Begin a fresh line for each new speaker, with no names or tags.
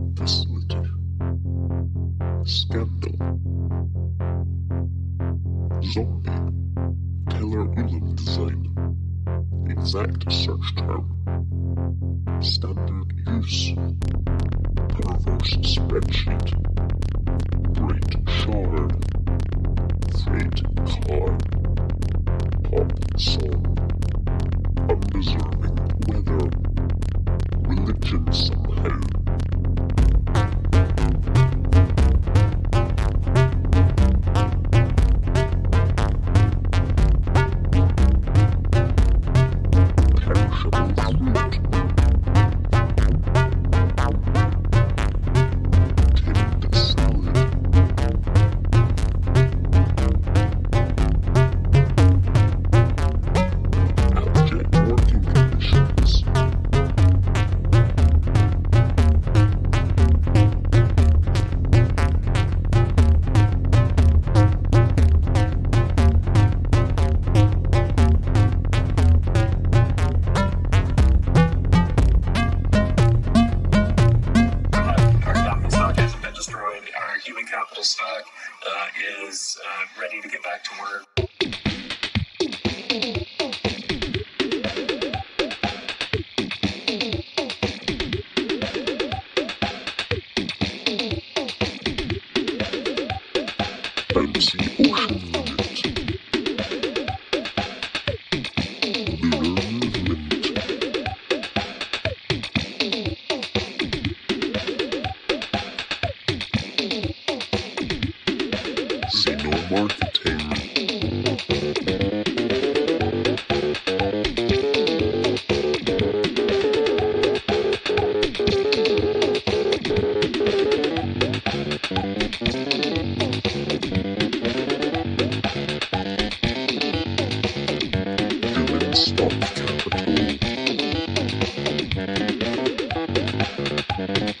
facility, scandal, zombie, Teller-Ulam Design, exact search term, standard use, perverse spreadsheet, great shard, freight car, pop song, undeserving weather, religion somehow. Perishable fruit. Tinned salad. Abject working conditions.
Our human capital stock is ready to get back to work.
Bouncy ocean limit. Lunar Movement. Xeno-marketing. Human stock capital.